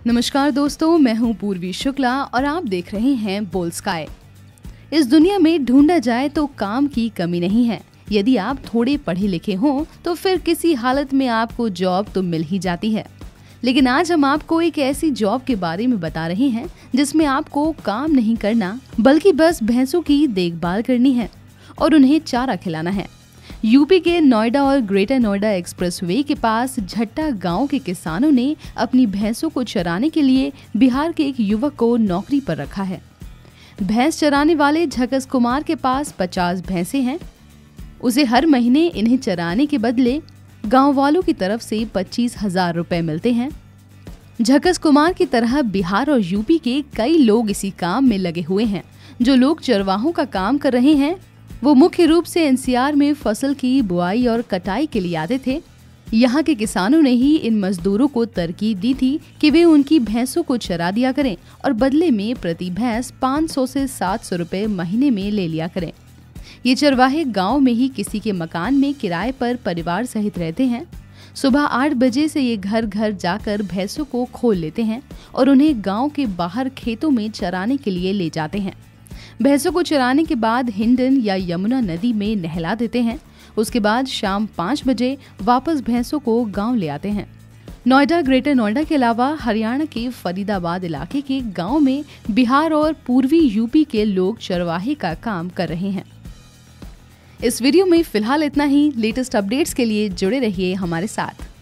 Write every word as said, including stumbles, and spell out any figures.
नमस्कार दोस्तों, मैं हूं पूर्वी शुक्ला और आप देख रहे हैं बोल स्काई। इस दुनिया में ढूंढा जाए तो काम की कमी नहीं है। यदि आप थोड़े पढ़े लिखे हों तो फिर किसी हालत में आपको जॉब तो मिल ही जाती है। लेकिन आज हम आपको एक ऐसी जॉब के बारे में बता रहे हैं जिसमें आपको काम नहीं करना बल्कि बस भैंसों की देखभाल करनी है और उन्हें चारा खिलाना है। यूपी के नोएडा और ग्रेटर नोएडा एक्सप्रेसवे के पास झट्टा गांव के किसानों ने अपनी भैंसों को चराने के लिए बिहार के एक युवक को नौकरी पर रखा है। भैंस चराने वाले झकस कुमार के पास पचास भैंसें हैं। उसे हर महीने इन्हें चराने के बदले गांव वालों की तरफ से पच्चीस हजार रुपए मिलते हैं। झकस कुमार की तरह बिहार और यूपी के कई लोग इसी काम में लगे हुए हैं। जो लोग चरवाहों का काम कर रहे हैं वो मुख्य रूप से एनसीआर में फसल की बुआई और कटाई के लिए आते थे। यहाँ के किसानों ने ही इन मजदूरों को तरकीब दी थी कि वे उनकी भैंसों को चरा दिया करें और बदले में प्रति भैंस पाँच सौ से सात सौ रुपए महीने में ले लिया करें। ये चरवाहे गांव में ही किसी के मकान में किराए पर परिवार सहित रहते हैं। सुबह आठ बजे से ये घर घर जाकर भैंसों को खोल लेते हैं और उन्हें गांव के बाहर खेतों में चराने के लिए ले जाते हैं। भैंसों को चराने के बाद हिंडन या यमुना नदी में नहला देते हैं। उसके बाद शाम पाँच बजे वापस भैंसों को गांव ले आते हैं। नोएडा, ग्रेटर नोएडा के अलावा हरियाणा के फरीदाबाद इलाके के गांव में बिहार और पूर्वी यूपी के लोग चरवाहे का काम कर रहे हैं। इस वीडियो में फिलहाल इतना ही। लेटेस्ट अपडेट्स के लिए जुड़े रहिए हमारे साथ।